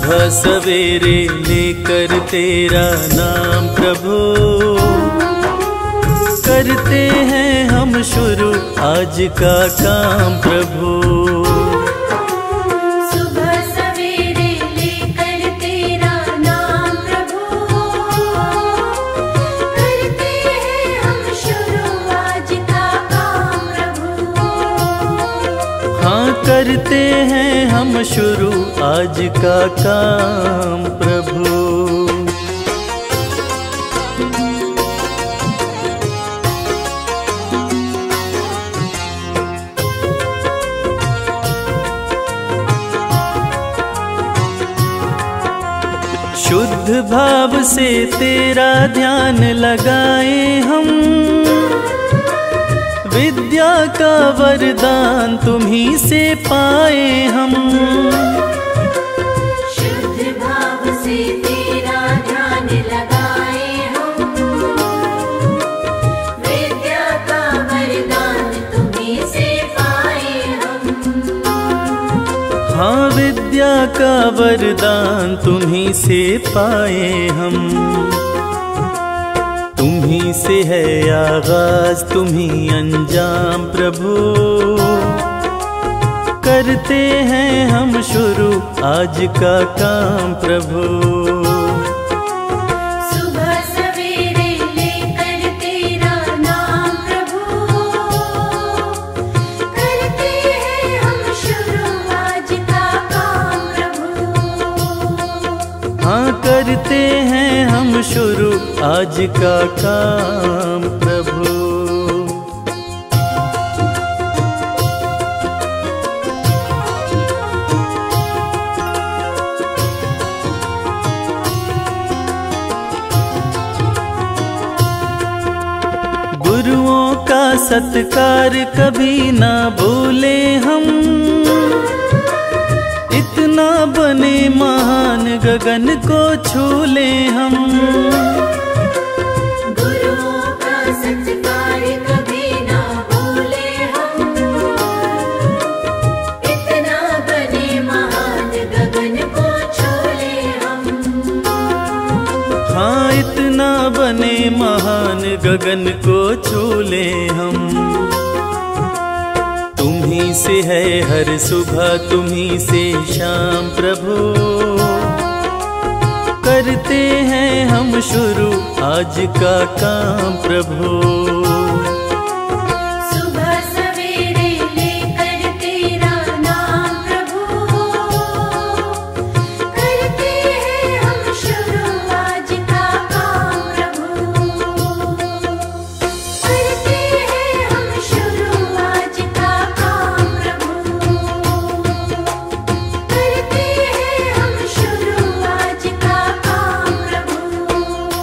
सुबह सवेरे लेकर तेरा नाम प्रभु, करते हैं हम शुरू आज का काम प्रभु। सुबह सवेरे लेकर तेरा नाम प्रभु, करते हैं हम शुरू आज का काम प्रभु। हाँ, करते हैं हम शुरू आज का काम प्रभु। शुद्ध भाव से तेरा ध्यान लगाए हम, विद्या का वरदान तुम्हीं से पाए हम। शुद्ध भाव से तेरा ध्यान लगाए हम, विद्या का वरदान तुम्हीं से पाए हम। हाँ, विद्या का वरदान तुम्हीं से पाए हम। तुम्हीं से है आगाज तुम्हीं अंजाम प्रभु, करते हैं हम शुरू आज का काम प्रभु। सुबह सवेरे लेकर तेरा नाम प्रभु, करते हैं हम शुरू आज का काम प्रभु। हाँ, करते हैं हम शुरू आज का काम प्रभु। गुरुओं का सत्कार कभी ना भूले हम, इतना बने महान गगन को छू ले हम। गुरुओं का सत्कार कभी ना भूले हम, इतना बने महान गगन को छू ले हम। हाँ, इतना बने महान गगन को छू ले हम। तुम्हीं से है हर सुबह तुम्हीं से शाम प्रभु, करते हैं हम शुरू आज का काम प्रभु। सुबह सवेरे लेकर तेरा नाम प्रभु, करते हैं हम शुरू आज का काम प्रभु। करते हैं हम शुरू आज का काम प्रभु, करते हैं हम शुरू आज का काम प्रभु।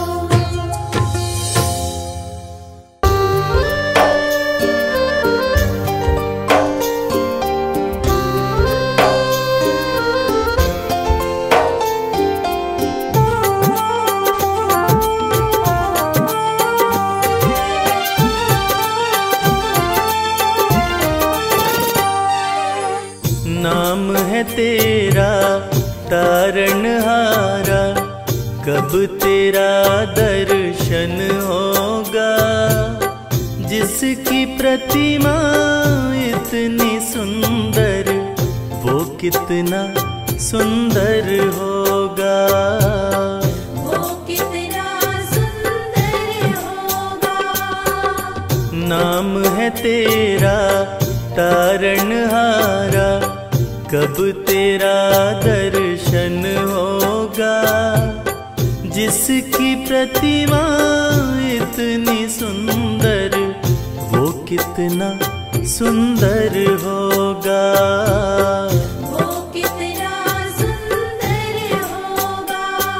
नाम है तेरा तारणहारा, कब तेरा दर्शन होगा। जिसकी प्रतिमा इतनी सुंदर, वो कितना सुंदर होगा। वो कितना सुंदर होगा। नाम है तेरा तारणहारा, कब तेरा दर्शन होगा। जिसकी प्रतिमा इतनी सुंदर, वो कितना सुंदर होगा। वो कितना सुंदर होगा।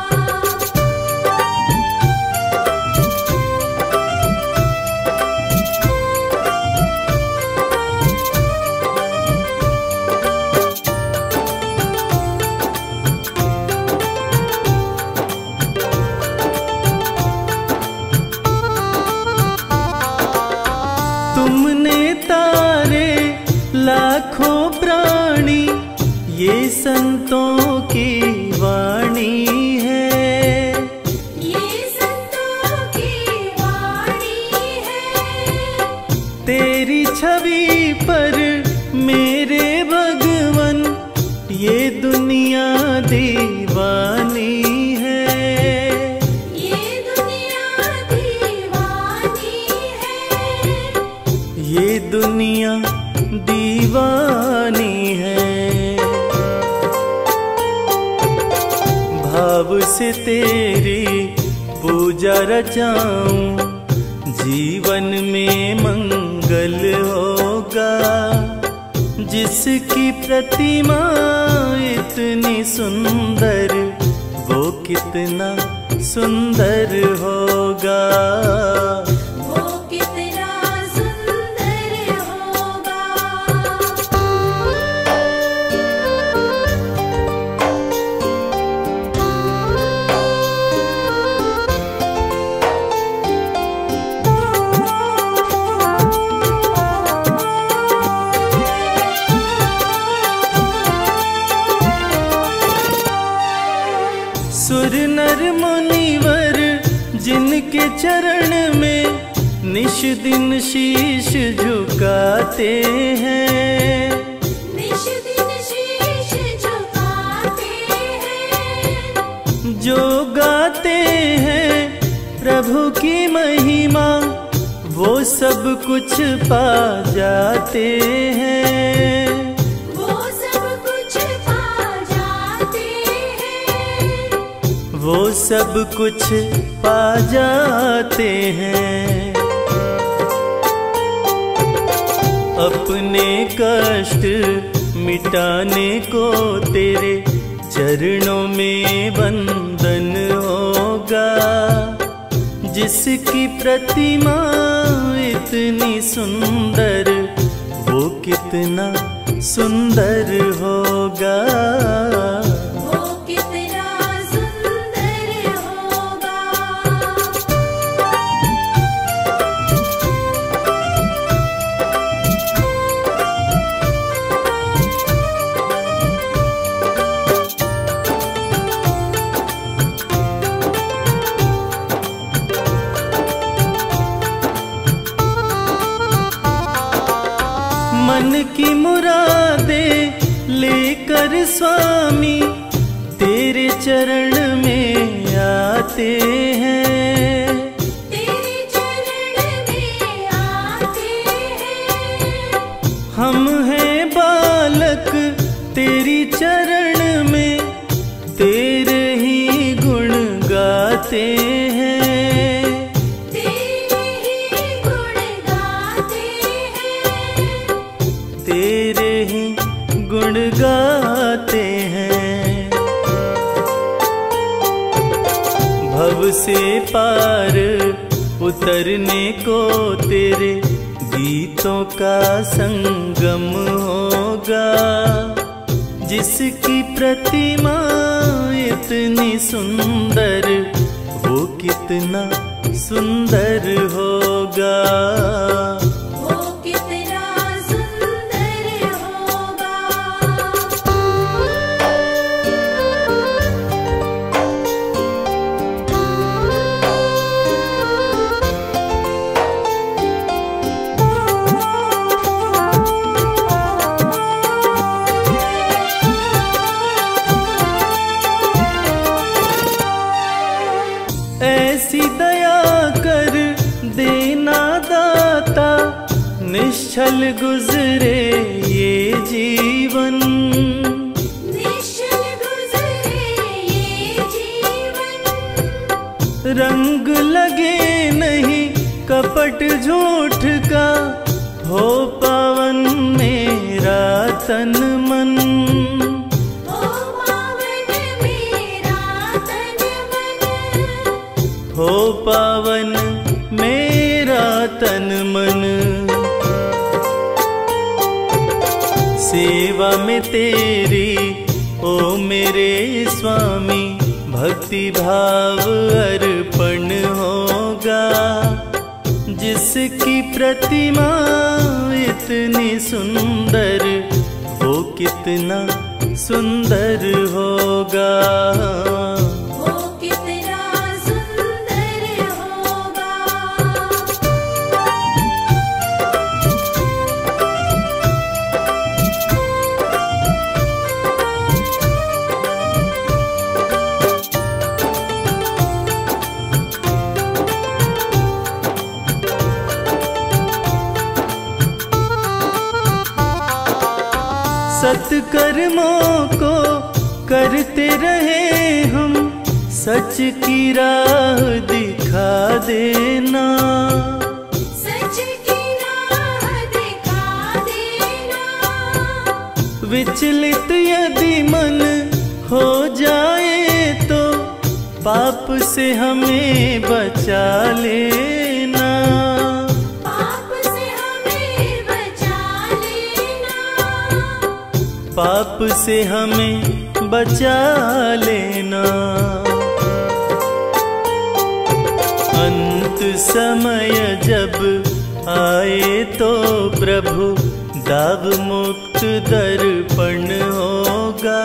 तुमने तारे लाखों प्राणी ये संतों की वाणी तेरी पूजा रचाऊं, जीवन में मंगल होगा। जिसकी प्रतिमा इतनी सुंदर, वो कितना सुंदर होगा। वो कितना सुंदर होगा। सुर नर मुनिवर जिनके चरण में निश दिन शीश झुकाते हैं, निश दिन शीश झुकाते हैं। जो गाते हैं प्रभु की महिमा, वो सब कुछ पा जाते हैं। वो सब कुछ पा जाते हैं। वो सब कुछ पा जाते हैं। अपने कष्ट मिटाने को तेरे चरणों में वंदन होगा। जिसकी प्रतिमा इतनी सुंदर, वो कितना सुंदर होगा। वो कितना सुंदर होगा। मन की मुरादे लेकर स्वामी तेरे चरण में आते हैं। तेरे चरण में आते हैं। हम हैं बालक तेरी चरण में, तेरे ही गुण गाते हैं। तेरे ही गुण गाते हैं। तेरे ही गुण गाते हैं। भव से पार उतरने को तेरे गीतों का संगम होगा। जिसकी प्रतिमा इतनी सुंदर, वो कितना सुंदर होगा। वो कितना सुंदर होगा। ऐसी दया कर देना दाता, निश्चल गुजरे ये जीवन। निश्चल गुजरे ये जीवन। रंग लगे नहीं कपट झूठ का, हो पावन मेरा तन मन। ओ पावन मेरा तन मन। हो पावन मेरा तन मन। सेवा में तेरी ओ मेरे स्वामी, भक्ति भाव अर्पण होगा। जिसकी प्रतिमा इतनी सुंदर, वो कितना सुंदर होगा। वो कितना सुंदर होगा। सत्कर्मों को करते रहे हम, सच की राह दिखा देना, सच की राह दिखा देना। विचलित यदि मन हो जाए तो पाप से हमें बचा लेना, पाप से हमें बचा लेना, पाप से हमें बचा लेना। अंत समय जब आए तो प्रभु दाव मुक्त दर्पण होगा,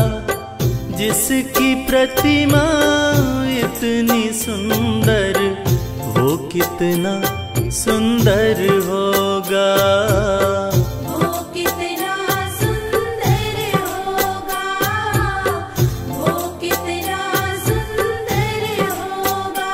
जिसकी प्रतिमा इतनी सुंदर वो कितना सुंदर होगा, वो कितना सुंदर होगा, वो कितना सुंदर होगा।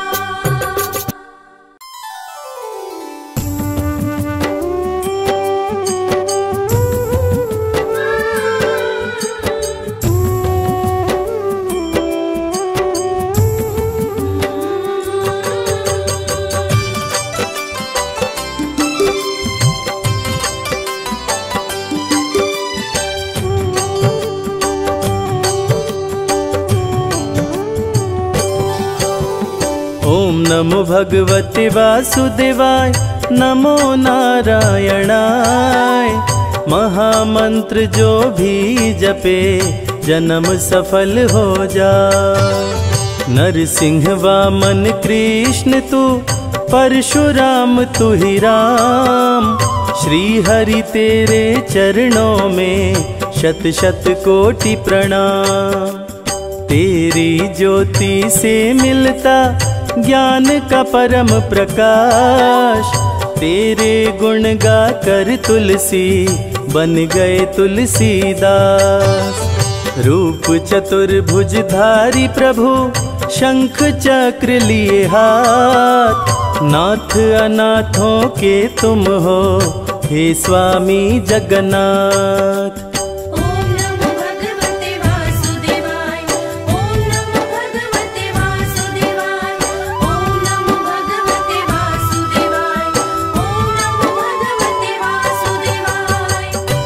ओम नमो भगवते वासुदेवाय, नमो नारायणाय। महामंत्र जो भी जपे जन्म सफल हो जाए। नरसिंह वामन कृष्ण तू, परशुराम तू ही राम। श्री हरि तेरे चरणों में शत शत कोटि प्रणाम। तेरी ज्योति से मिलता ज्ञान का परम प्रकाश। तेरे गुण गा कर तुलसी बन गए तुलसीदास। रूप चतुर्भुजधारी प्रभु शंख चक्र लिए हाथ। नाथ अनाथों के तुम हो हे स्वामी जगन्नाथ। ओम नमो भगवते वासुदेवाय, ओम नमो भगवते वासुदेवाय, ओम नमो भगवते वासुदेवाय, ओम नमो भगवते वासुदेवाय।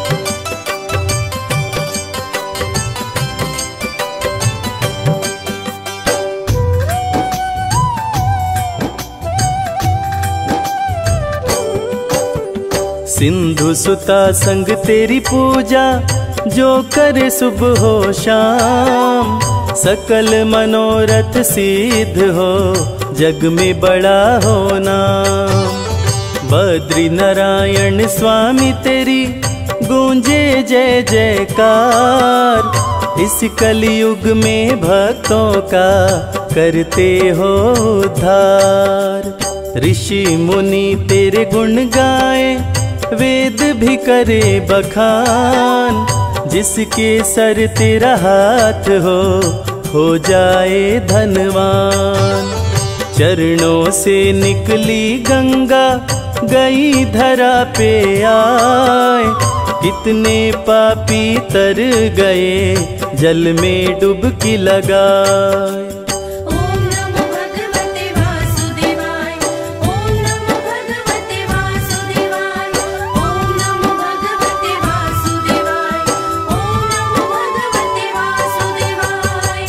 सिंधु सुता संग तेरी पूजा, जो करे सुबह हो शाम। सकल मनोरथ सिद्ध हो, जग में बड़ा हो नाम। बद्री नारायण स्वामी तेरी गूंजे जय जयकार। इस कलयुग में भक्तों का करते हो उद्धार। ऋषि मुनि तेरे गुण गाए, वेद भी करे बखान। जिसके सर तेरा हाथ हो जाए धनवान। चरणों से निकली गंगा, गई धरा पे आए। कितने पापी तर गए, जल में डुबकी लगाए। ओम नमो भगवते वासुदेवाय, ओम नमो भगवते वासुदेवाय, ओम नमो भगवते वासुदेवाय, ओम नमो भगवते वासुदेवाय।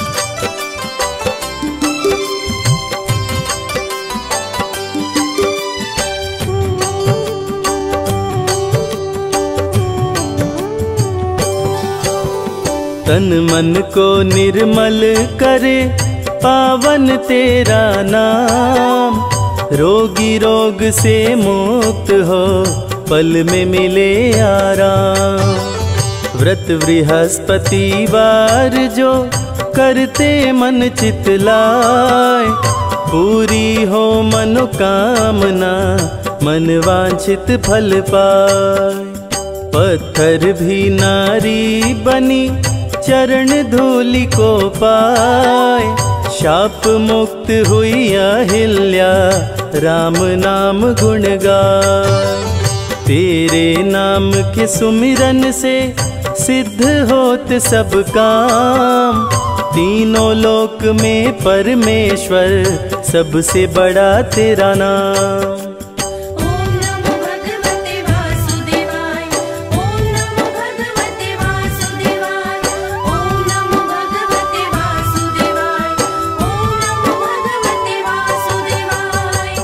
तन मन को निर्मल करे, पावन तेरा नाम। रोगी रोग से मुक्त हो, पल में मिले आराम। व्रत बृहस्पतिवार जो करते मन चित लाए। पूरी हो मनोकामना, मन वांछित फल पाए। पत्थर भी नारी बनी, चरण धूलि को पाए। शाप मुक्त हुई अहिल्या, राम नाम गुण गाए। तेरे नाम के सुमिरन से सिद्ध होत सब काम। तीनों लोक में परमेश्वर सबसे बड़ा तेरा नाम। ओम नमो भगवते वासुदेवाय, ओम नमो भगवते वासुदेवाय, ओम नमो भगवते वासुदेवाय, ओम नमो भगवते वासुदेवाय।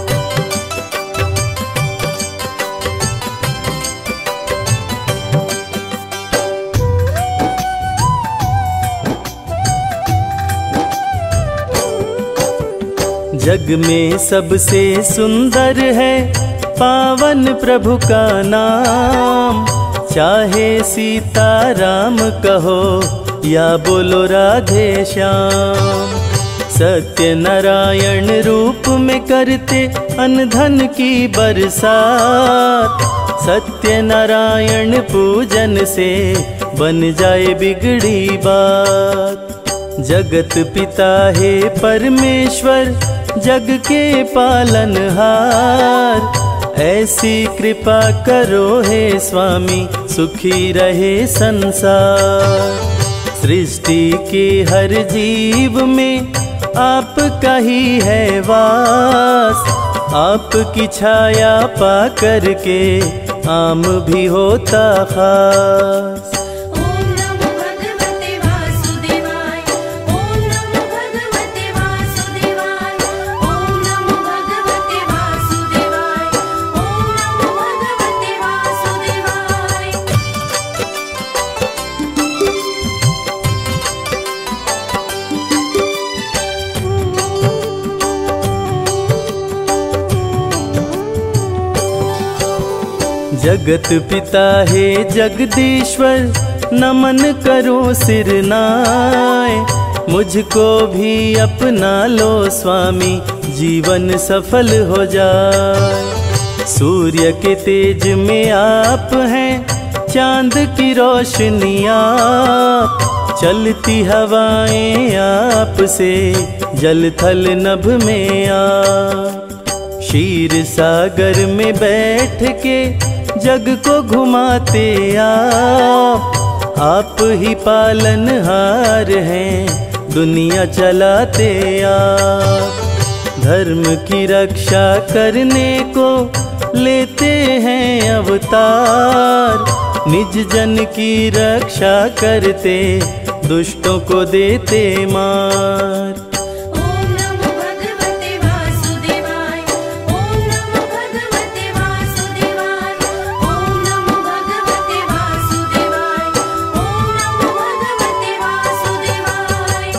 जग में सबसे सुंदर है पावन प्रभु का नाम। चाहे सीता राम कहो या बोलो राधे श्याम। सत्य नारायण रूप में करते अनधन की बरसात। सत्य नारायण पूजन से बन जाए बिगड़ी बात। जगत पिता है परमेश्वर जग के पालनहार। ऐसी कृपा करो हे स्वामी सुखी रहे संसार। सृष्टि के हर जीव में आपका ही है वास। आपकी छाया पा करके आम भी होता खास। ओम नमो भगवते वासुदेवाय, ओम नमो भगवते वासुदेवाय, ओम नमो भगवते वासुदेवाय, ओम नमो भगवते वासुदेवाय। जगत पिता है जगदीश्वर नमन करो सिर नाय। मुझको भी अपना लो स्वामी जीवन सफल हो जाए। सूर्य के तेज में आप हैं चांद की रोशनी आप। चलती हवाएं आपसे जल थल नभ में आप। क्षीर सागर में बैठ के जग को घुमाते आप ही पालनहार हैं दुनिया चलाते आप। धर्म की रक्षा करने को लेते हैं अवतार। निज जन की रक्षा करते दुष्टों को देते मार। ओम नमो भगवते वासुदेवाय, ओम नमो भगवते वासुदेवाय, ओम नमो भगवते वासुदेवाय, ओम नमो भगवते वासुदेवाय।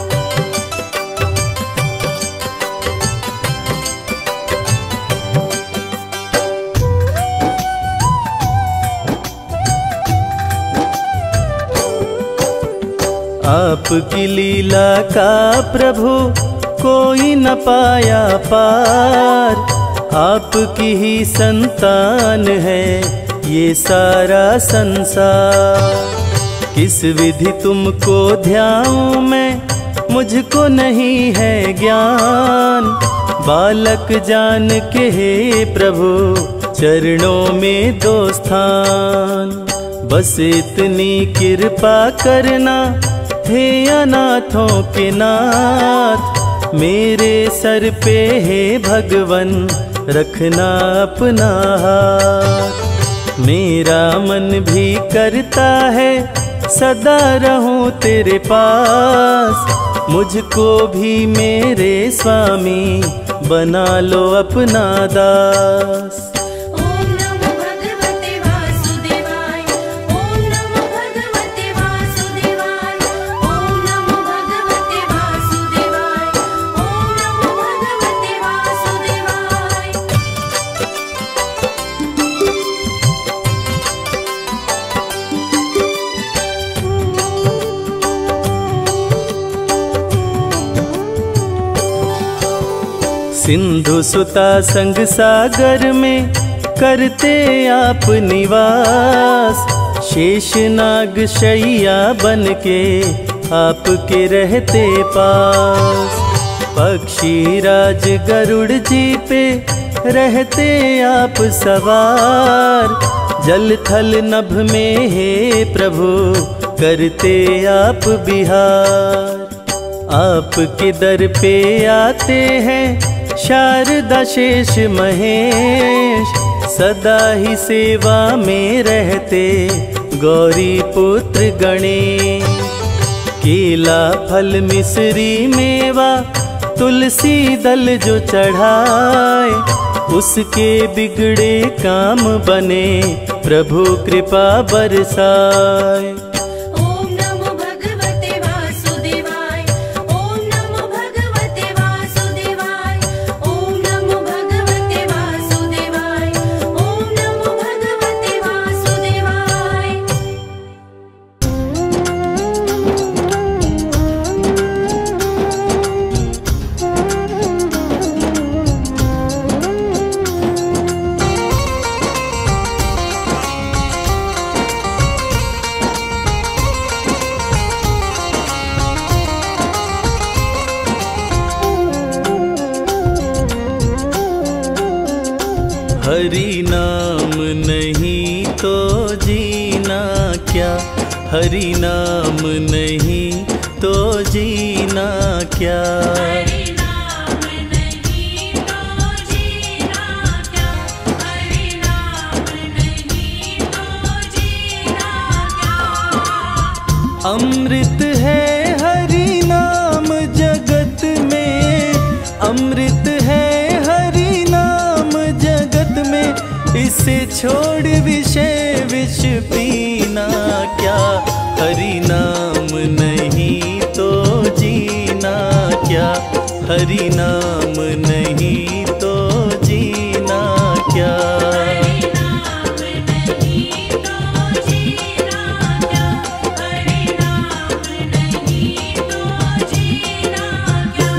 आपकी लीला का प्रभु कोई न पाया पार। आपकी ही संतान है ये सारा संसार। किस विधि तुमको ध्याऊं मैं मुझको नहीं है ज्ञान। बालक जान के हे प्रभु चरणों में दो स्थान। बस इतनी कृपा करना हे अनाथों के नाथ। मेरे सर पे हे भगवन रखना अपना हाथ। मेरा मन भी करता है सदा रहूं तेरे पास। मुझको भी मेरे स्वामी बना लो अपना दास। ओम नमो भगवते वासुदेवाय, ओम नमो भगवते वासुदेवाय, ओम नमो भगवते वासुदेवाय, ओम नमो भगवते वासुदेवाय। सिंधु सुता संग सागर में करते आप निवास। शेषनाग शैया बन के आपके रहते पास। पक्षी राज गरुड़ जी पे रहते आप सवार। जल थल नभ में हे प्रभु करते आप बिहार। आपके दर पे आते हैं शारदा शेष महेश, सदा ही सेवा में रहते गौरी पुत्र गणेश। केला फल मिश्री मेवा तुलसी दल जो चढ़ाए, उसके बिगड़े काम बने प्रभु कृपा बरसाए। ओम नमो भगवते वासुदेवाय, ओम नमो भगवते वासुदेवाय, ओम नमो भगवते वासुदेवाय, ओम नमो भगवते वासुदेवाय। हरि नाम नहीं तो जीना क्या, हरि नाम नहीं तो जीना क्या। हरि नाम नहीं तो जीना क्या, हरि नाम नहीं तो जीना क्या। अमृत है हरि नाम जगत में, अमृत है हरि नाम जगत में, इसे छोड़ विषय विष पीना क्या। हरि नाम नहीं तो जीना क्या, हरि नाम नहीं तो जीना क्या। हरि नाम नहीं तो जीना क्या, हरि नाम नहीं तो जीना क्या।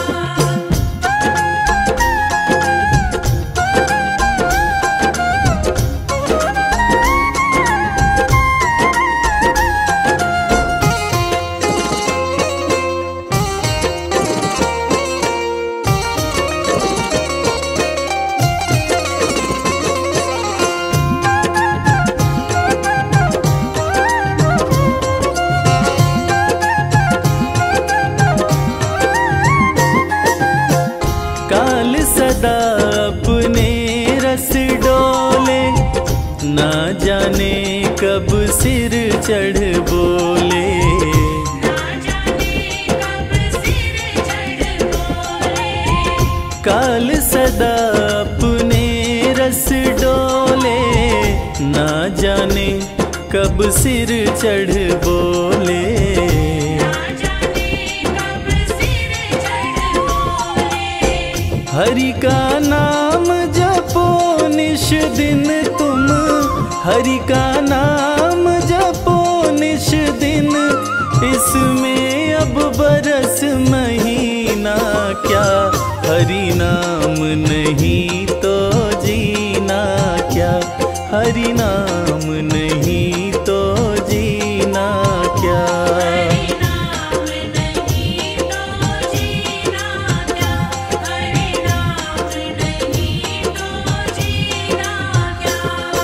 काल सदा अपने रस डोले, ना जाने कब सिर चढ़ बोले। ना जाने कब सिर चढ़ बोले। काल सदा अपने रस डोले, ना जाने कब सिर चढ़ बोले। ना जाने कब सिर चढ़ बोले। हरि का नाम जपो निश दिन तुम, हरि का नाम जपो निश दिन, इसमें अब बरस महीना क्या। हरि नाम नहीं तो जीना क्या, हरि नाम नहीं तो जीना क्या। हरि नाम नहीं तो जीना क्या, हरि नाम नहीं तो जीना क्या।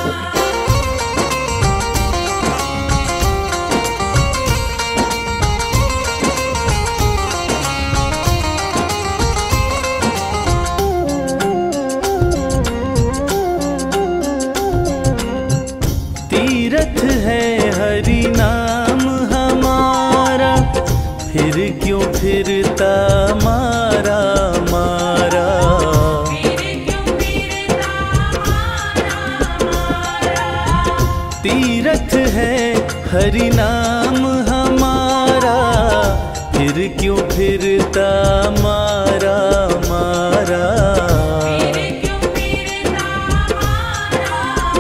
तीरथ है हरि नाम हमारा, फिर क्यों फिरता मारा मारा। फिर क्यों फिरता मारा मारा। तीरथ है हरि नाम हमारा, फिर क्यों फिरता मारा मारा। फिर क्यों फिरता मारा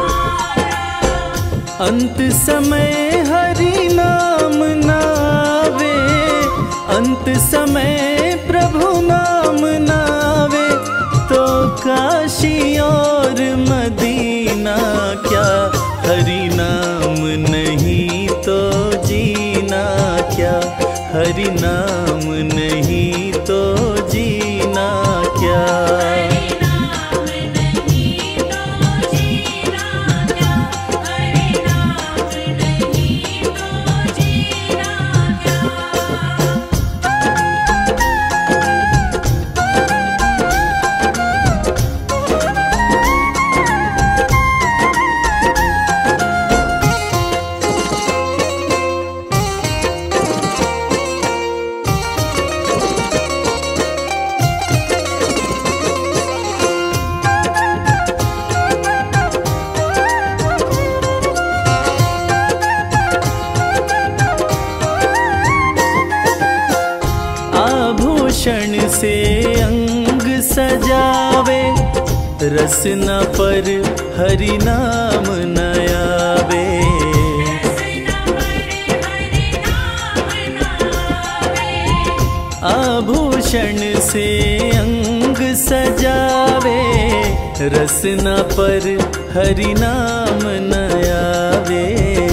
मारा। अंत समय हरि नाम नावे, अंत समय प्रभु नाम नावे, तो काशी और मदीना क्या। हरि नाम नहीं तो जीना क्या, हरि नाम नहीं तो जीना क्या। हरि नाम नहीं तो जीना क्या, हरि नाम नहीं तो जीना क्या। से अंग सजावे, रसना पर हरि नाम न आवे। आभूषण से अंग सजावे, रसना पर हरि नाम न आवे।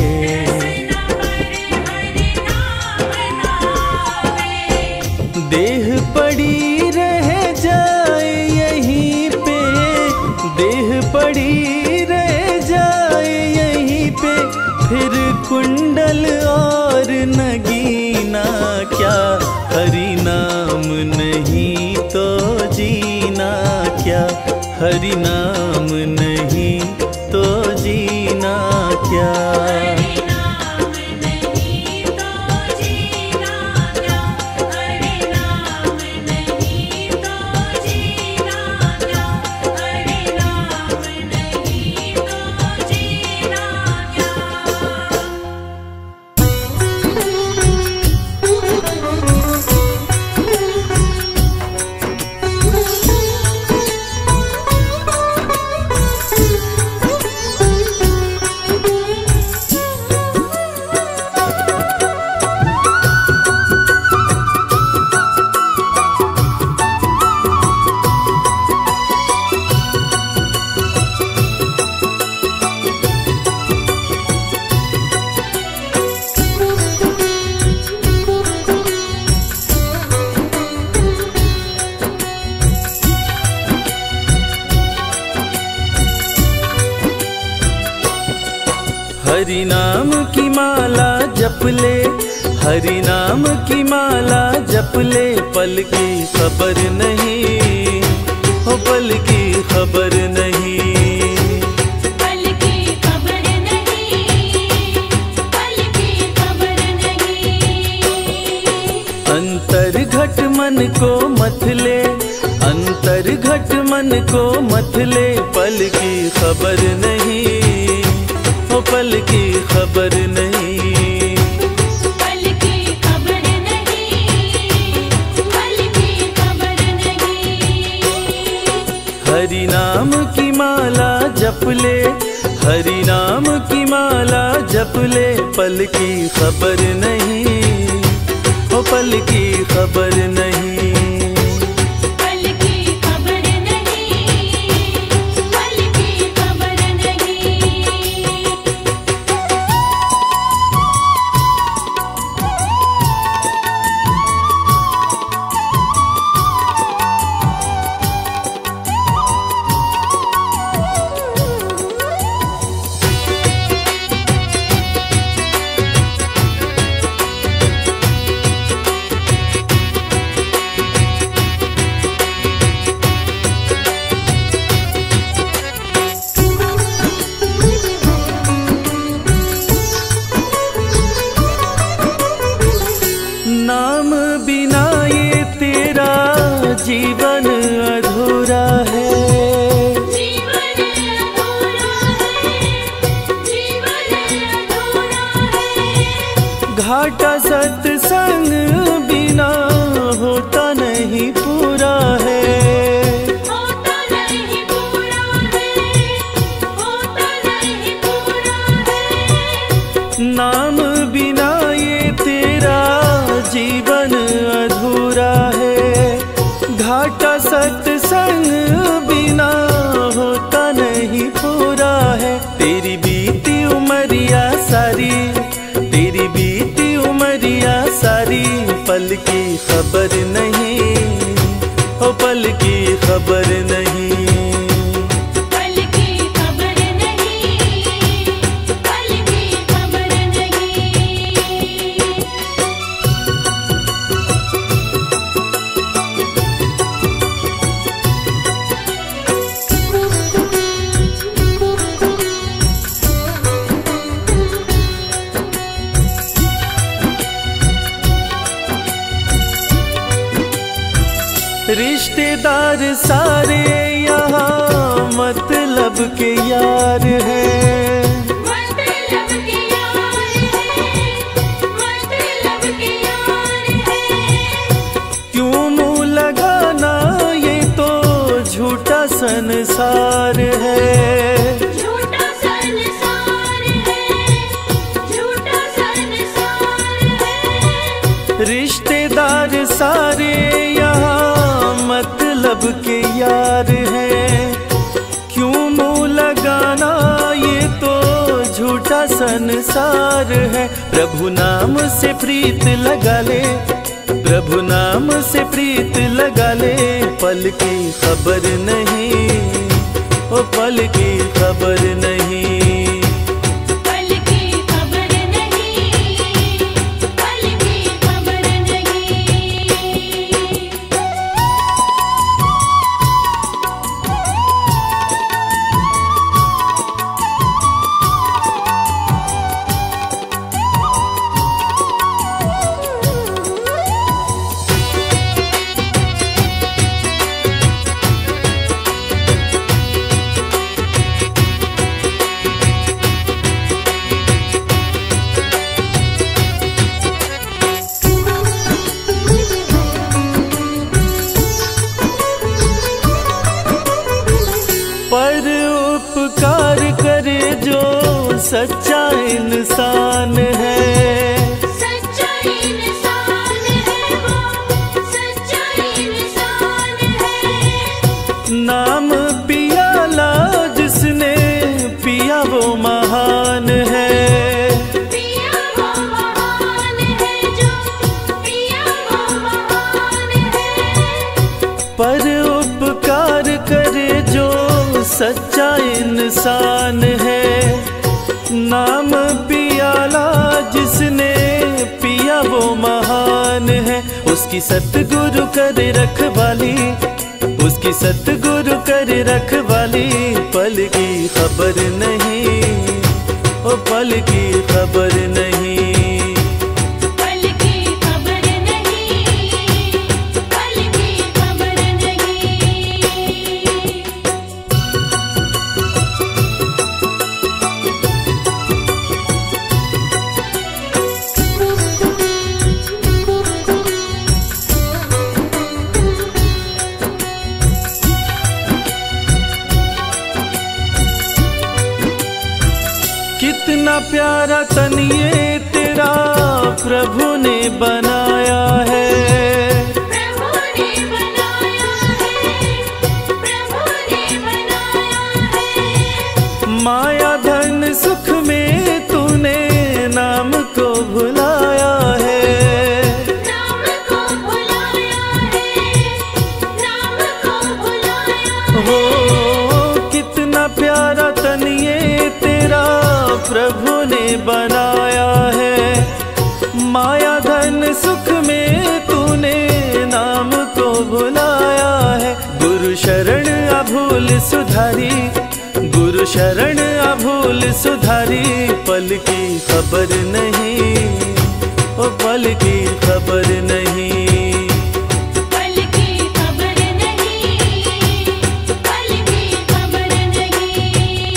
देह पड़ी रह जाए यहीं पे, देह पड़ी रह जाए यहीं पे, फिर कुंडल और नगीना क्या, हरि नाम नहीं तो जीना क्या, हरि नाम नहीं तो जीना क्या। हरि नाम की माला जप ले, हरि नाम की माला जप ले, पल की खबर नहीं, हो पल की खबर नहीं, पल की खबर नहीं, पल की खबर नहीं। अंतर घट मन को मथ ले, अंतर घट मन को मथ ले, पल की खबर नहीं, हो पल की खबर नहीं, पल की खबर नहीं, पल की खबर नहीं। हरि नाम की माला जप ले, हरि नाम की माला जप ले, पल की खबर नहीं, हो पल की खबर नहीं। नाम बिना ये तेरा जीवन अधूरा है, जीवन अधूरा है, जीवन अधूरा है। घाटा सत्संग बिना होता नहीं पूरा है, होता नहीं पूरा है, होता नहीं पूरा है। नाम बिना ये तेरा जीवन अधूरा है, घाटा सत्संग बिना होता नहीं पूरा है। तेरी बीती उमरिया सारी, तेरी बीती उमरिया सारी, पल की खबर नहीं, हो पल की खबर नहीं, पल की खबर नहीं, पल की खबर नहीं। रिश्तेदार सारे यहाँ मतलब के यार हैं, मतलब के यार हैं, मतलब के यार हैं। क्यों मुँह लगा सबके यार हैं। क्यों मुँह लगाना, ये तो झूठा संसार है। प्रभु नाम से प्रीत लगा ले, प्रभु नाम से प्रीत लगा ले। पल की खबर नहीं, ओ पल की खबर नहीं। पल की खबर नहीं, पल की खबर नहीं। पर उपकार करे जो सच्चा इंसान है। सच्चा इंसान है वो, सच्चा इंसान है। नाम पियाला जिसने पिया वो महान है। पिया वो महान है, जो पिया वो महान है। पर उपकार करे जो सच्चा इंसान है। नाम पियाला जिसने पिया वो महान है। उसकी सतगुरु करे रखवाली, उसकी सतगुरु करे रखवाली। पल की खबर नहीं, ओ पल की खबर नहीं। पल की खबर नहीं, पल की खबर नहीं। कितना प्यारा तन ये तेरा प्रभु ने बनाया है। प्रभु ने बनाया है, प्रभु ने बनाया है। माया धन सुख में तूने नाम को भुलाया है। नाम को भुलाया है, नाम को भुलाया हो कितना प्यारा तन ये तेरा प्रभु ने बनाया है। माया धन सुख में तूने नाम को भुलाया है। गुरु शरण अभूल सुधारी, गुरु शरण अभूल सुधारी। पल की खबर नहीं, ओ पल की खबर नहीं। पल की खबर नहीं, पल की खबर नहीं।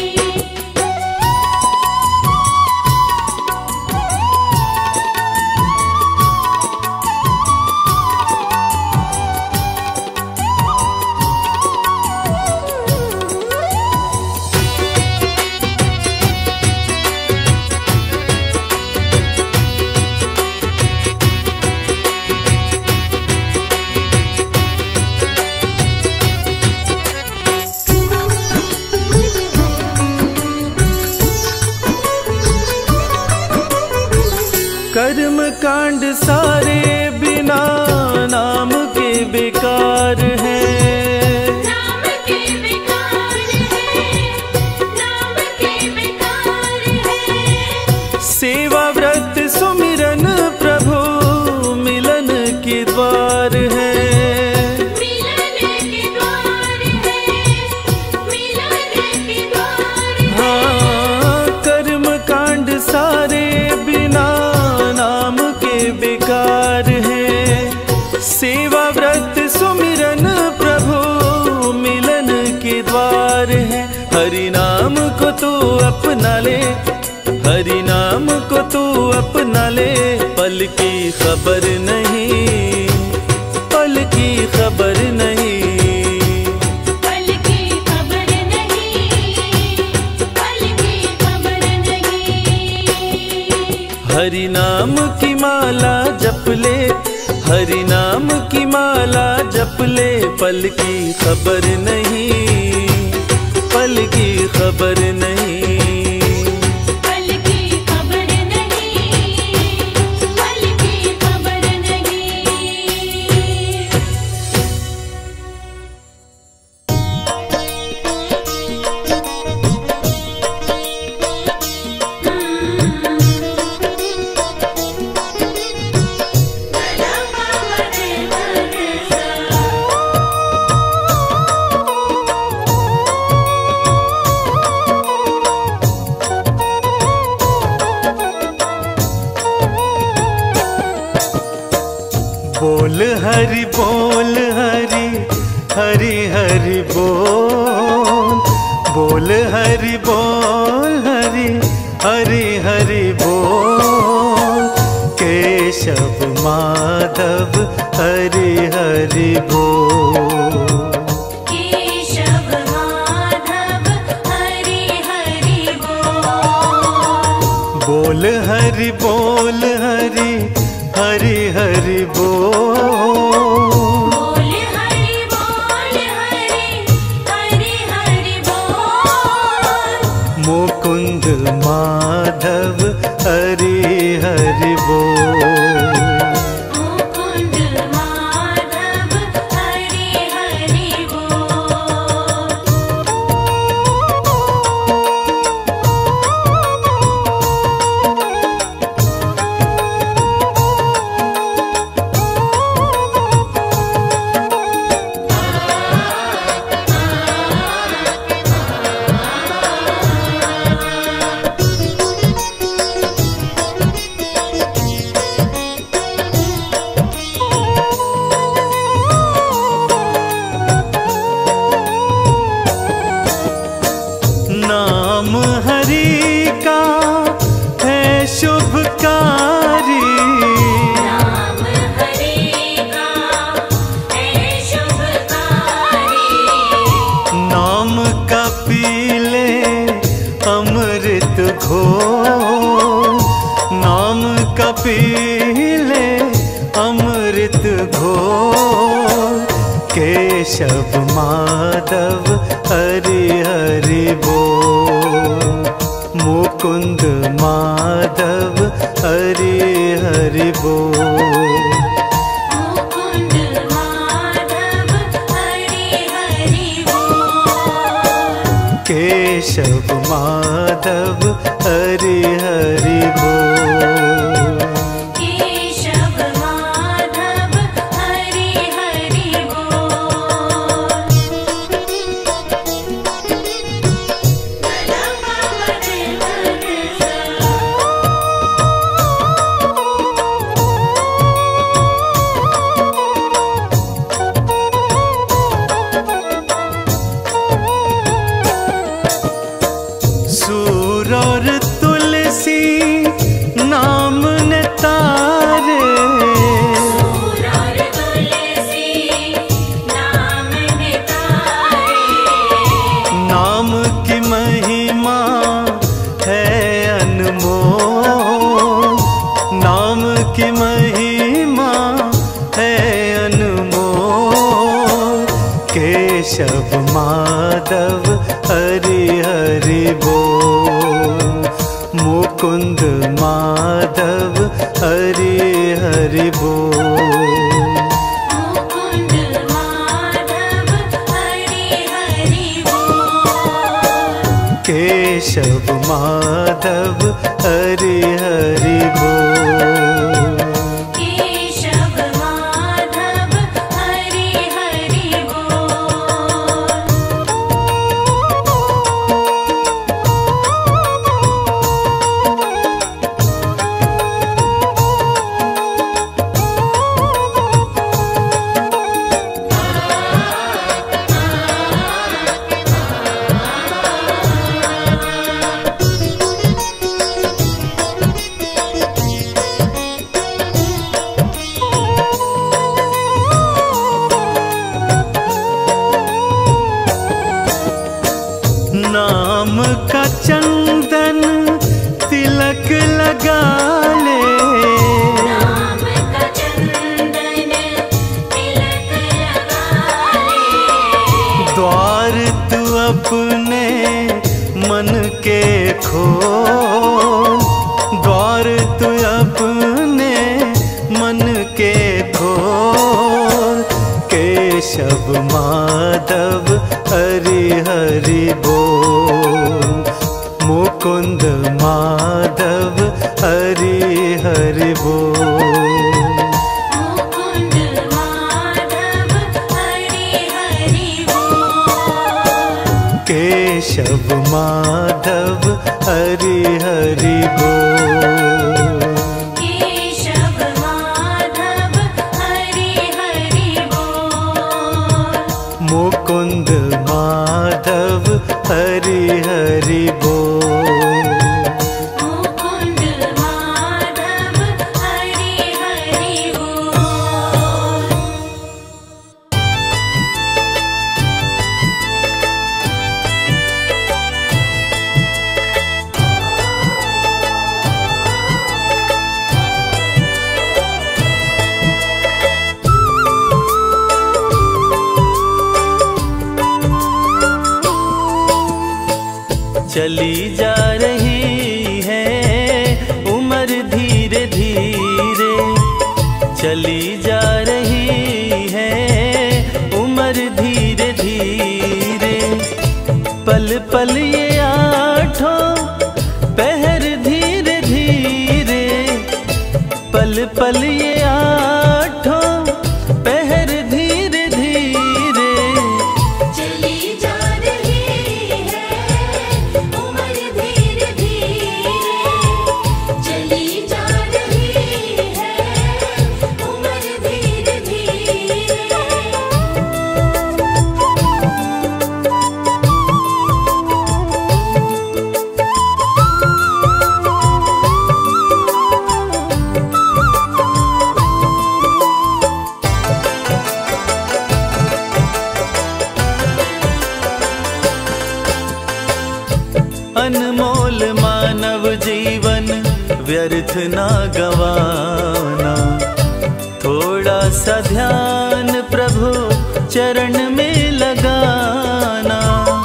कर्म कांड सारे बिना नाम के बेकार हैं। नाम के बेकार है, नाम के बेकार है। सेवा व्रत सुमिरन प्रभु मिलन के द्वार है। मिलन के द्वार है, मिलन के द्वार है। हाँ कर्म कांड सारे बिना नाम के बेकार है। सेवा व्रत सुमिरन प्रभु मिलन के द्वार है। हरि नाम को तू अपना ले, हरि नाम को तू अपना ले। पल की खबर नहीं, पल की खबर नहीं। पल की खबर नहीं, पल की खबर नहीं। हरि नाम की माला जप ले, हरि नाम की माला जप ले। पल की खबर नहीं, पल की खबर नहीं। पल की खबर नहीं, पल की खबर बोल हरि बोल हरि, हरि हरि बोल, बोल हरि बोल हरि, हरि हरि बोल। केशव माधव हरि हरि बोल, केशव माधव हरि हरि बोल। बोल हरि बोल हरि, हरि हरि बोल। बोल हरि बोल हरि, हरि हरि बोल। मुकुंद माधव हरि हरि बोल, मुकुंद माधव हरि हरि बोल। नाम हरि का है शुभकारी, नाम हरि का है शुभकारी। नाम का पी ले अमृत घोल, नाम का पी ले अमृत घोल। केशव माधव हरि हरि बोल, मुकुंद माधव हरि हरि बोल। मुकुंद माधव हरि हरि बोल। केशव माधव हरि हरि बोल, केशव माधव हरि हरि बोल। सूर और तुलसी नाम ने तारे, सूर और तुलसी नाम नितारे। नाम की महिमा है अनमोल, नाम की महिमा है अनमोल। केशव माधव हरि हरि बोल, मुकुंद माधव हरि हरि बोल। मुकुंद माधव हरि हरि बोल। केशव माधव हरि हरि बोल, केशव माधव हरि हरि बोल। नाम का चंदन तिलक लगा ले, नाम का चंदन तिलक लगा ले। अपने मन के खोल, गौर तू अपने मन के खोल। केशव माधव हरि हरि बोल, मुकुंद माधव हरि हरि बोल। केशव माधव हरि हरि बोल। केशव माधव हरि हरि बोल। मुकुंद माधव हरि हरि बोल। मुकुंद माधव हरि हरि बोल। चली जा रही है उम्र धीरे धीरे, चली जा रही है उम्र धीरे धीरे। पल पल ये आठों पहर धीरे धीरे, पल पल ये आठों पहर धीरे धीरे। चली जा रही है उम्र धीरे धीरे, चली जा रही है उम्र धीरे धीरे। अनमोल मानव जीवन व्यर्थ ना गवाना, थोड़ा सा ध्यान प्रभु चरण में लगाना।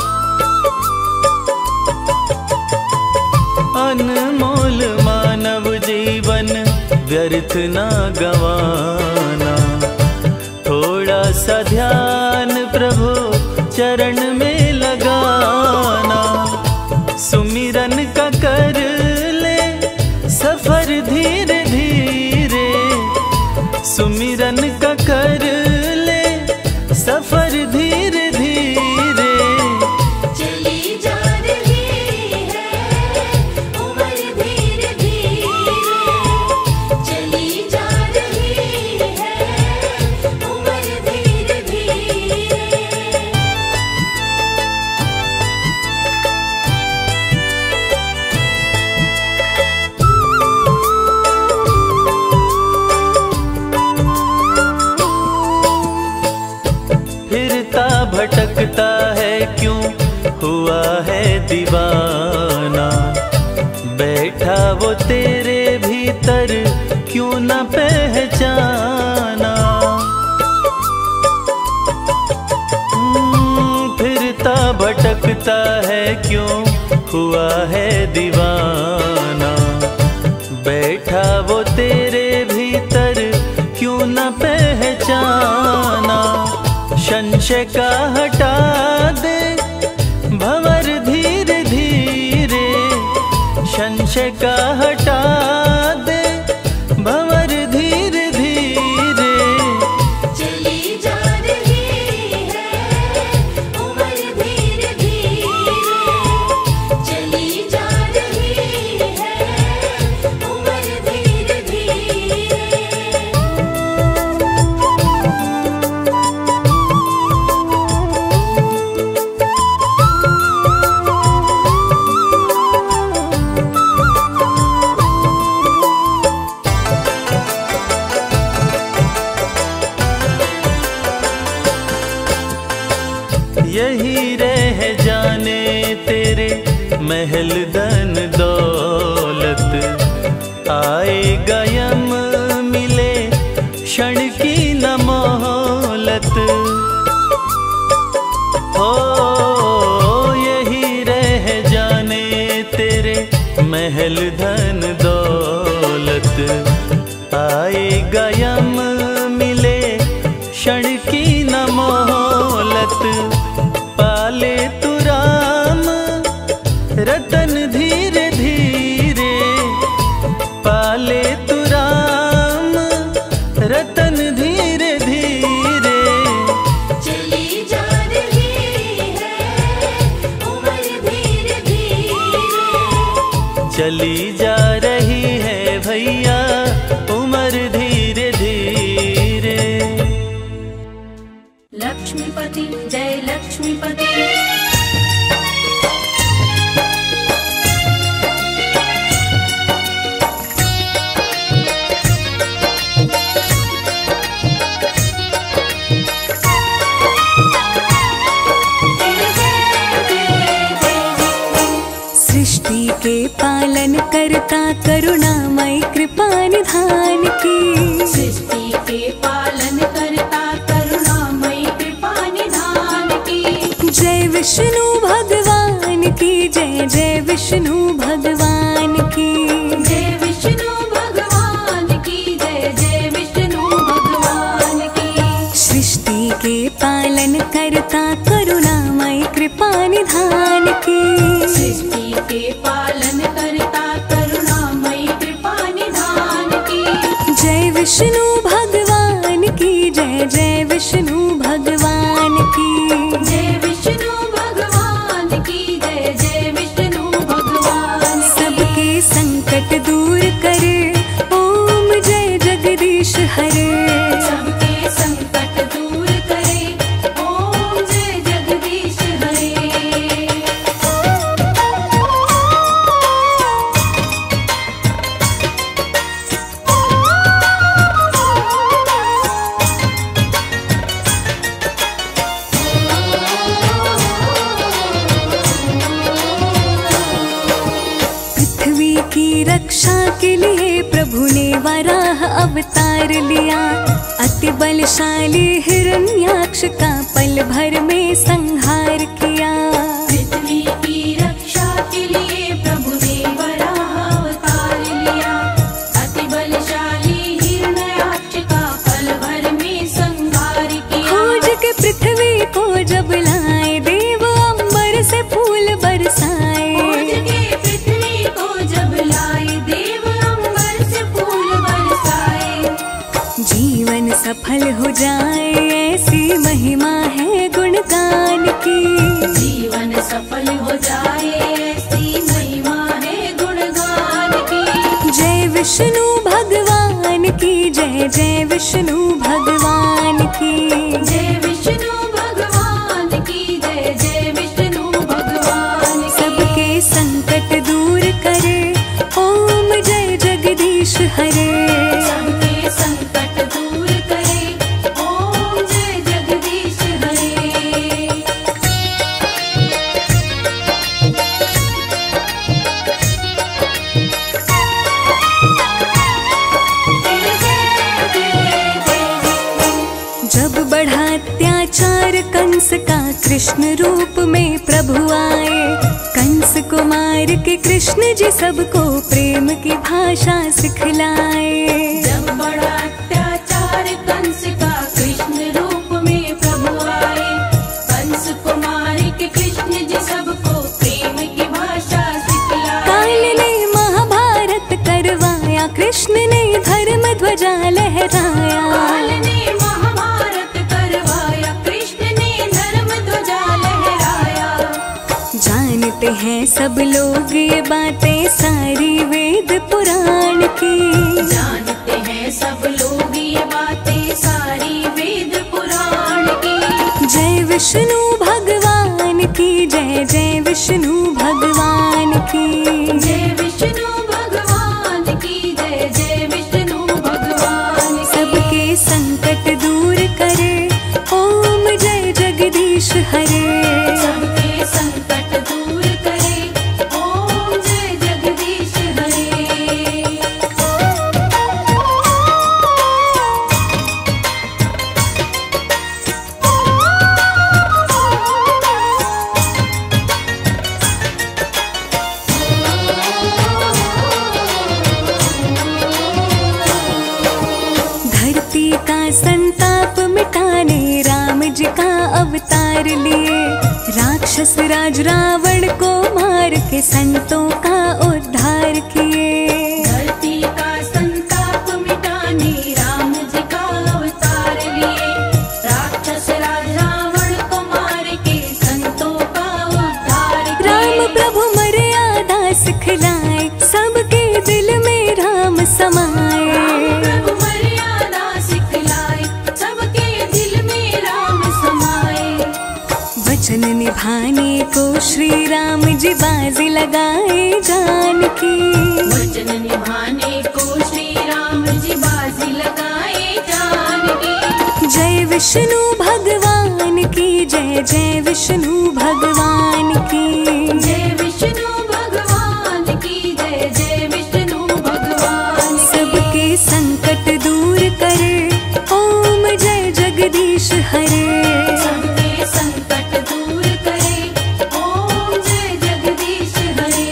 अनमोल मानव जीवन व्यर्थ ना गवाना, थोड़ा सा ध्यान प्रभु चरण में लगाना। सुमिरन का कर ले सफर धीरे धीरे, सुमिरन का कर ले सफर धीरे धीरे। चली जा रही है उम्र धीरे धीरे, चली जा रही है उम्र धीरे धीरे। फिरता भटकता है क्यों हुआ है दीवाना, बैठा वो तेरे भीतर क्यों न पहचाना। फिरता भटकता है क्यों हुआ है दीवाना, बैठा वो तेरे भीतर क्यों न पहचाना। संशय का हटा दे भंवर धीरे धीरे, संशय का हटा दे भंवर धीरे धीरे। चली जा रही है उम्र धीरे धीरे, चली जा रही है उम्र धीरे धीरे। यही रह जाने तेरे महल धन दौलत, आएगा यम मिले क्षण की न मोहलत। हो महल धन दौलत, आएगा यम मिले क्षण की न मोहलत। पाले तू राम रतन धीरे धीरे, पाले तू राम रतन धीरे धीरे। चली जा रही है उम्र धीरे धीरे, चली जा रही है भैया उम्र धीरे धीरे। लक्ष्मीपति जय लक्ष्मीपति, सृष्टि के पालन करता करुणामय कृपा निधान की। सृष्टि के पालन करता करुणामय कृपा निधान की। जय विष्णु भगवान की जय, जय विष्णु भगवान की। जय विष्णु भगवान की जय, जय विष्णु भगवान की। सृष्टि के पालन करता करुणामय कृपा निधान की। सृष्टि के पालन करता करुणामय कृपा निधान की। जय विष्णु भगवान की जय, जय विष्णु भगवान की। जय विष्णु भगवान की जय, जय विष्णु भगवान की। सबके संकट दूर करे ओम जय जगदीश हरे। सबके संकट दूर करे ओम जय जगदीश हरे। पृथ्वी की रक्षा के लिए प्रभु ने वराह अवतार लिया। अति बलशाली हिरण्याक्ष का पल भर में संहार किया। पृथ्वी की रक्षा के लिए प्रभु ने वराह अवतार लिया। अति बलशाली हिरण्याक्ष का पल भर में संहार किया। खोज के पृथ्वी को जब लाए देव अंबर से फूल बरसाए। खोज के पृथ्वी को जब लाए देव अंबर से फूल बरसाए। जीवन सफल हो जाए ऐसी महिमा है गुणगान की। जीवन सफल हो जाए ऐसी महिमा है गुणगान की। जय विष्णु भगवान की जय, जय विष्णु भगवान की। जय विष्णु भगवान की जय, जय विष्णु भगवान की। सबके संकट दूर करे ओम जय जगदीश हरे। सबके संकट दूर करे ओम जय जगदीश हरे। जब बढ़ा अत्याचार कंस का कृष्ण रूप में प्रभु आए। कंस को मार के कृष्ण जी सबको प्रेम की भाषा सिखलाए। जब बड़ा अत्याचार कंस का कृष्ण रूप में प्रभु आए। कंस को मार के कृष्ण जी सबको प्रेम की भाषा सिखलाए। काल ने महाभारत करवाया, कृष्ण ने धर्म ध्वजा लहराया। काल ने महाभारत करवाया, कृष्ण ने धर्म ध्वजा लहराया। जानते हैं सब लोग ये बातें सारी वेद पुराण की। जानते हैं सब लोग ये बातें सारी वेद पुराण की। जय विष्णु भगवान की जय, जय विष्णु भगवान की। जय विष्णु भगवान की जय, जय विष्णु भगवान की। सबके संकट दूर करे ओम जय जगदीश हरे। सबके संकट दूर करे ओम जय जगदीश हरे। अवतार लिए। राक्षस राज रावण को मार के संतों का उद्धार किए। धरती का संताप मिटाने राम जी का अवतार लिए। राक्षस राज रावण को मार के संतों का उद्धार किए। राम प्रभु मर्यादा सिखलाए, सबके दिल में राम समाए। प्रभु मर्यादा सिखलाए, सबके दिल में राम समाए। वचन निभाने को श्री राम जी बाजी लगाए जान की। वचन निभाने को श्री राम जी बाजी लगाए जान की। जय विष्णु भगवान की जय, जय विष्णु भगवान की। जय विष्णु भगवान की जय, जय विष्णु भगवान की। सबके संकट दूर करे, ओम जय जगदीश हरे। सबके संकट दूर करे, ओम जय जगदीश हरे।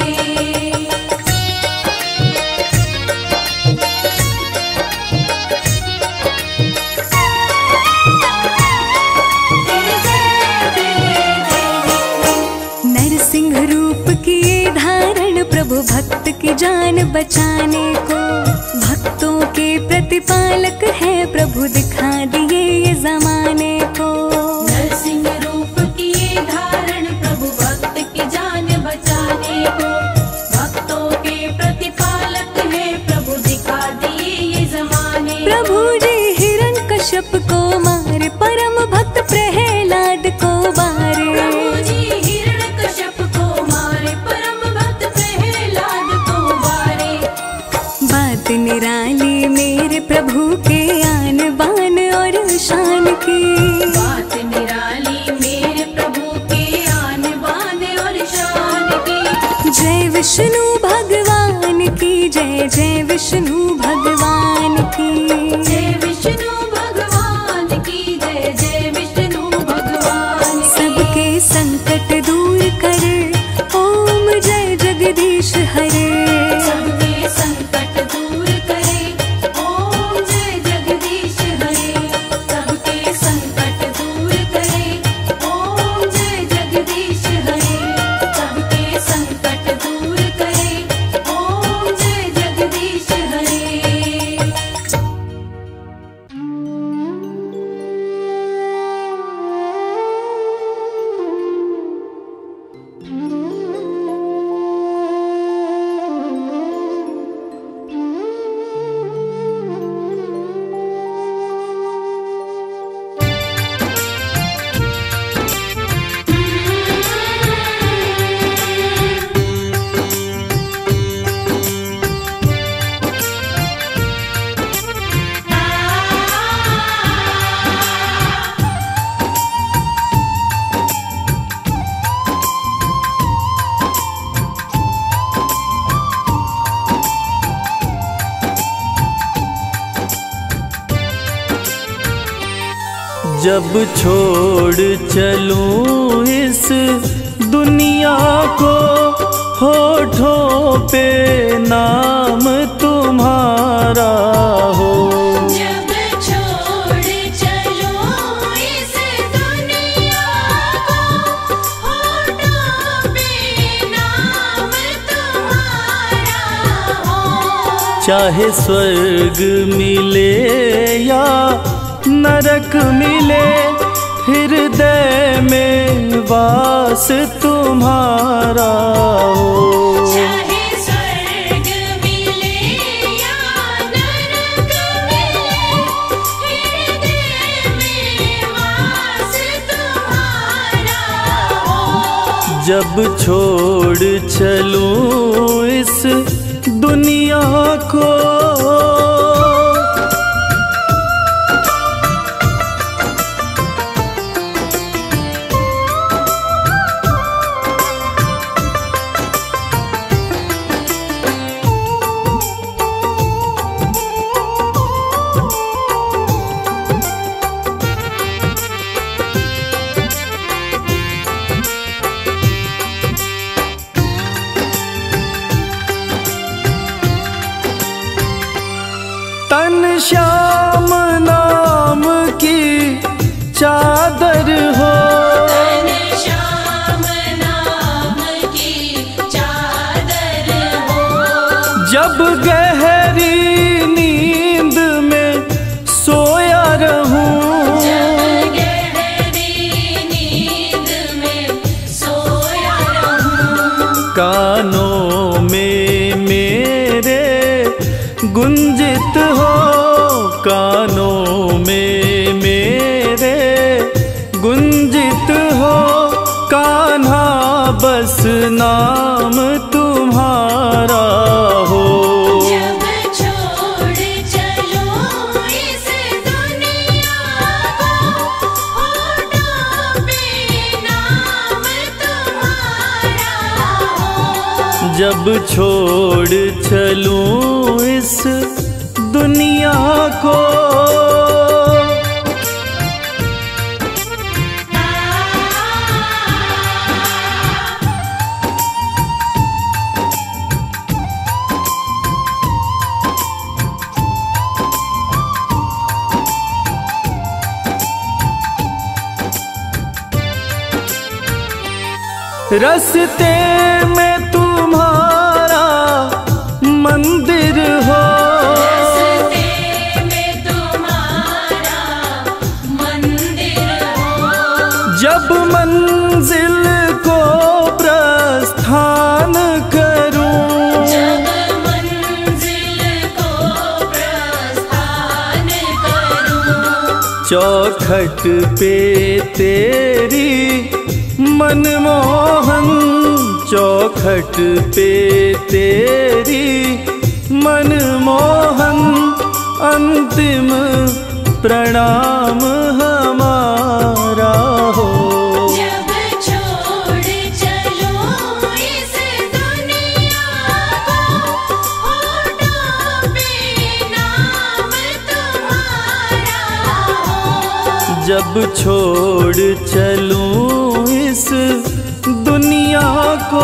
नरसिंह रूप किए धारण, प्रभु भक्त की जान बचाने को। भक्तों के प्रतिपालक है प्रभु, दिखा दिए ये जमाने को। नरसिंह रूप किए धारण, प्रभु भक्त की जान बचाने को। भक्तों के प्रतिपालक है प्रभु, दिखा दिए ये जमाने को। प्रभु जी हिरण्यकश्यप को मारे, परम भक्त प्रहलाद को बारे। प्रभु जी हिरण्यकश्यप को मारे, परम भक्त प्रहलाद को मारे। बात निराली मेरे प्रभु के आन बान और शान की। बात निराली मेरे प्रभु के आन बान और शान की। जय विष्णु भगवान की जय, जय विष्णु भगवान की। जय विष्णु भगवान की जय, जय विष्णु भगवान की। सबके संकट दूर करे, ओम जय जगदीश हरे। सबके संकट दूर करे, ओम जय जगदीश हरे। सबके संकट दूर करे, ओम जय जगदीश हरे। सबके संकट दूर करे, ओम जय जगदीश हरे। जब छोड़ चलूं इस दुनिया को, होठों पे नाम तुम्हारा हो। जब छोड़ चलो इस दुनिया को, होठों पे नाम तुम्हारा हो। चाहे स्वर्ग मिले या नरक मिले, हृदय में वास तुम्हारा हो। चाहे स्वर्ग मिले या नरक मिले, हृदय में वास तुम्हारा हो। जब छोड़ चलूं इस दुनिया को। कानों में मेरे गुंजित हो, कानों में मेरे गुंजित हो। कान्हा बस नाम तुम्हारा हो। जब छोड़ चलो इस दुनिया को, होठों पे नाम तुम्हारा हो। जब छोड़ चलूं इस दुनिया को, रस्ते में तुम्हारा मंदिर हो, रस्ते में तुम्हारा मंदिर हो। जब मंजिल को प्रस्थान करूं, जब मंजिल को प्रस्थान करूं। चौखट पे तेरी मनमोहन, चौखट पे तेरी मनमोहन। अंतिम प्रणाम हमारा हो। जब छोड़ चलो इस दुनिया को, होठों पे नाम तुम्हारा हो। जब छोड़ चलूं इस दुनिया को,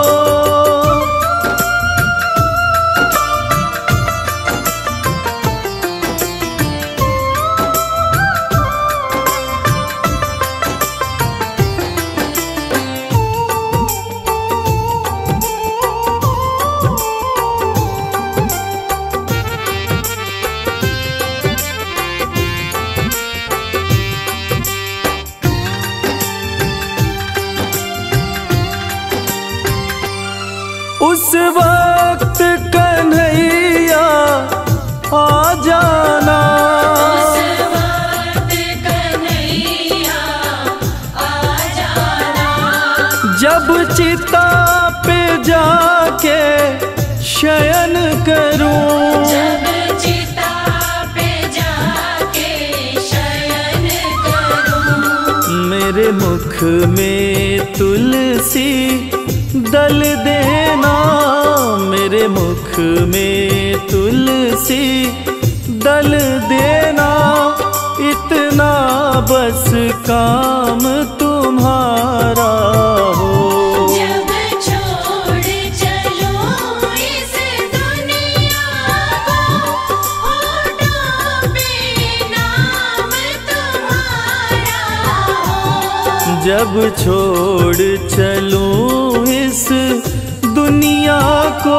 उस वक्त कन्हैया आ जाना, उस वक्त कन्हैया आ जाना। जब चिता पे जाके शयन करूं, जब चिता पे जाके शयन करूं। मेरे मुख में तुलसी दल देना, मेरे मुख में तुलसी दल देना। इतना बस काम तुम्हारा हो। जब छोड़ चलो इस दुनिया को, होठों पे नाम तुम्हारा हो। जब छोड़ चलूं इस दुनिया को,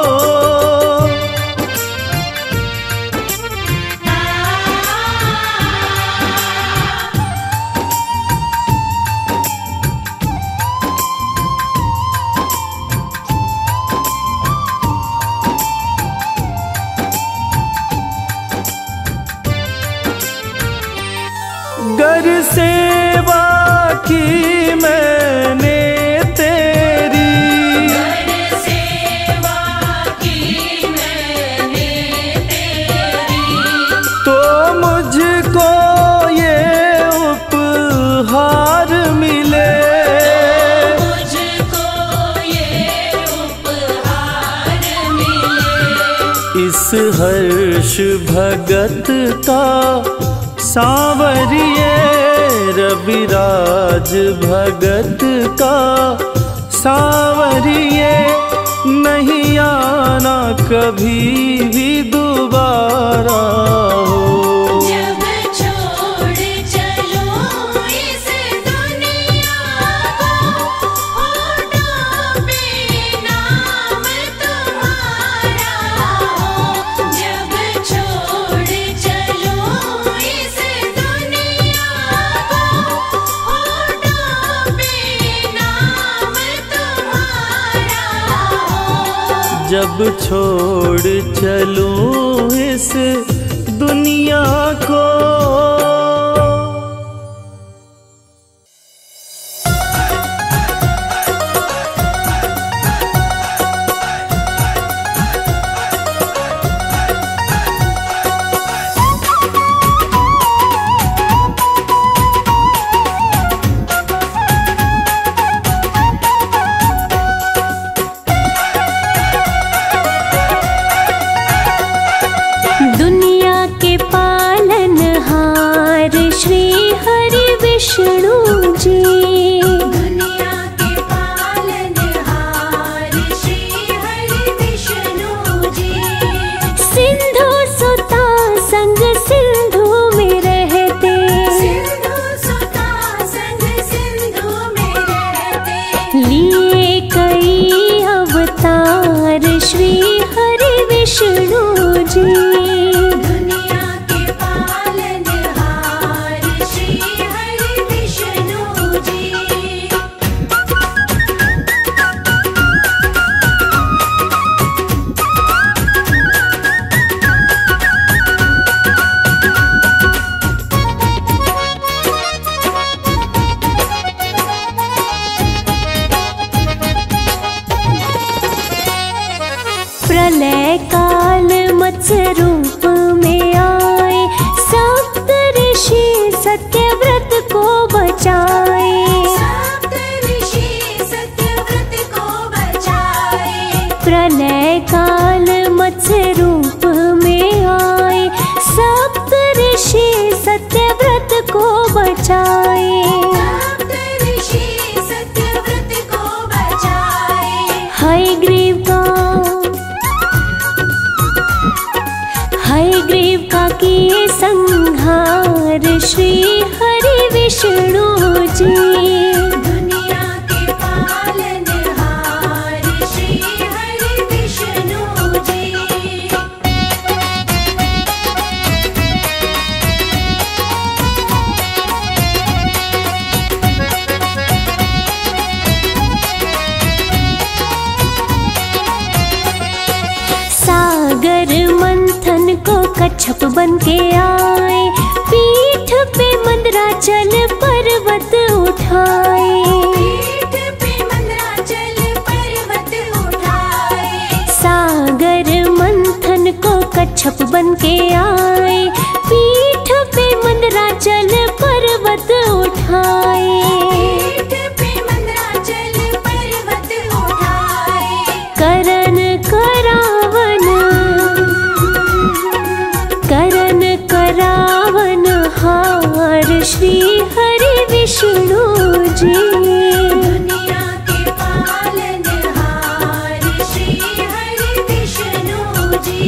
गर सेवा की मैंने तेरी, गर सेवा की मैंने तेरी। तो मुझको ये उपहार मिले, मुझको ये उपहार मिले। इस हर्ष भगत का सांवरिए, रविराज भगत का सांवरिए। नहीं आना कभी भी दोबारा हो। जब छोड़ चलो इस दुनिया को, होठों पे नाम तुम्हारा हो। जब छोड़ चलो इस दुनिया को, होठों पे नाम तुम्हारा जब छोड़ चलूं इस दुनिया को। प्रलय काल मत्स्य रूप में आए, सप्त ऋषि सत्य व्रत को बचाए। प्रलय काल मत्स्य रूप में आए, सप्त ऋषि सत्य व्रत को बचाए। हयग्रीव का किए संहार श्री हरि विष्णु जी। दुनिया के पालनहार श्री हरि विष्णु जी। सागर मंथन को कच्छप बन के आए, पीठ पे मंदराचल पर्वत उठाए। सागर मंथन को कच्छप बन के आए, पीठ पे मंदराचल पर्वत उठाए। करन करावन हार श्री हरि विष्णु जी। दुनिया के पालनहार श्री हरि विष्णु जी।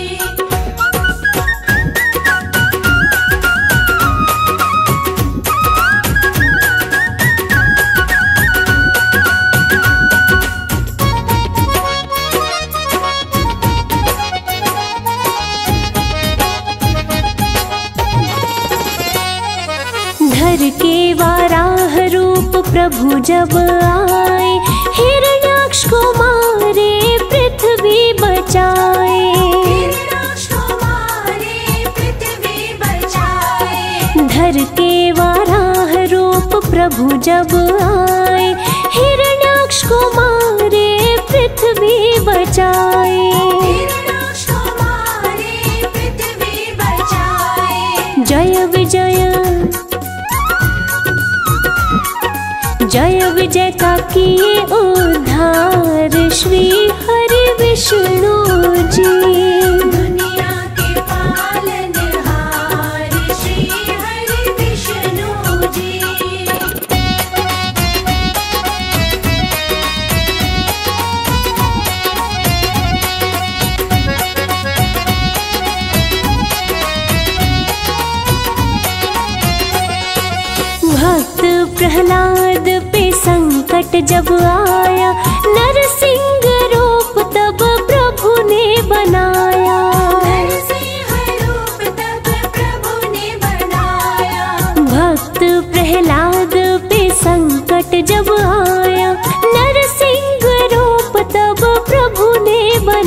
धर के वाराह रूप प्रभु जब आए, हिरण्याक्ष को मारे पृथ्वी बचाए। धर के वाराह रूप प्रभु जब आए, हिरण्याक्ष को मारे पृथ्वी बचाए। जय विजय जय विजय का किए उद्धार श्री हरि विष्णु जी। दुनिया के पालनहार श्री हरि विष्णु जी। भक्त प्रहलाद पे संकट जब आया, नरसिंह रूप तब प्रभु ने बनाया। भक्त प्रहलाद पे संकट जब आया, नरसिंह रूप तब प्रभु ने बनाया।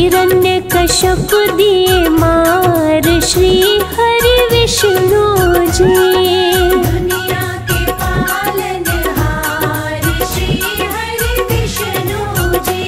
हिरण्यकश्यप दिए मार श्री हरि विष्णु जी। दुनिया के पालनहार श्री हरि विष्णु जी।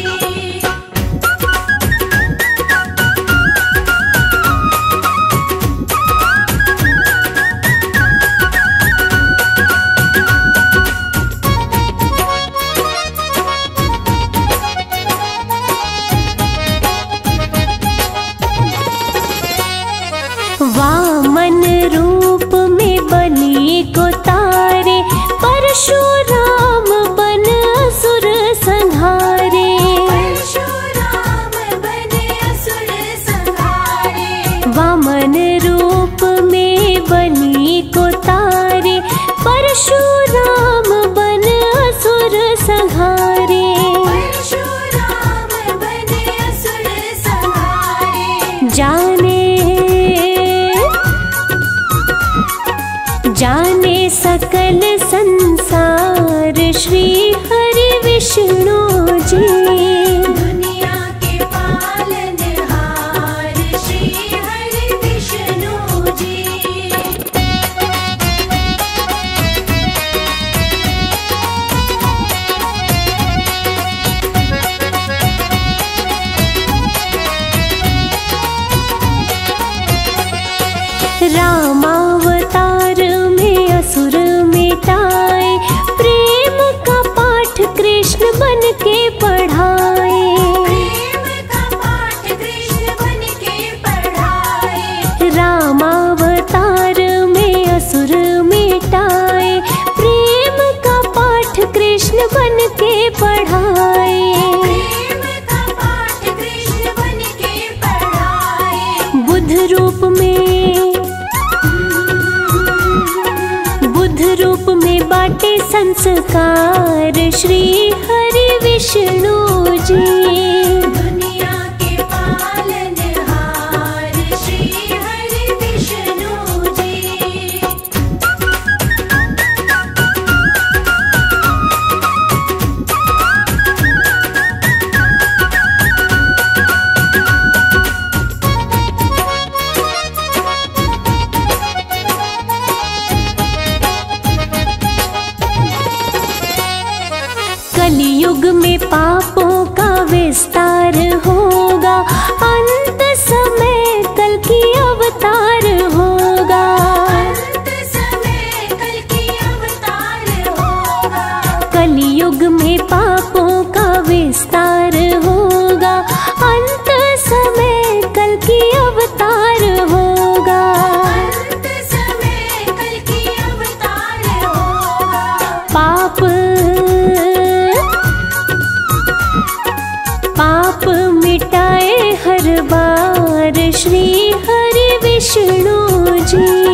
वामन रूप में बलि को तारे, परशुराम बन असुर संहारे। परशुराम बने असुर संहारे। वामन रूप में बलि को तारे, परशुराम बन असुर संहारे। परशुराम बने असुर संहारे। जाने सकल संसार श्री हरि विष्णु जी। दुनिया के पालनहार श्री हरि विष्णु जी। रामावतार में असुर मिटाए, प्रेम का पाठ कृष्ण बन के पढ़ाए। प्रेम का पाठ कृष्ण बन के पढ़ाए। रामावतार में असुर मिटाए, प्रेम का पाठ कृष्ण बन के पढ़ाए। प्रेम का पाठ कृष्ण बन के पढ़ाए। बुद्ध रूप में बाटे संस्कार श्री हरि विष्णु जी। दुनिया के पालनहार श्री हरि विष्णु जी। कलियुग में पापों का विस्तार होगा, अंत समय कल की अवतार होगा। अंत समय कल की अवतार होगा। कलियुग में पापों का विस्तार होगा, अंत समय कल की अवतार होगा। अंत समय कल की अवतार होगा। पाप मिटाए हर बार श्री हरि विष्णु जी।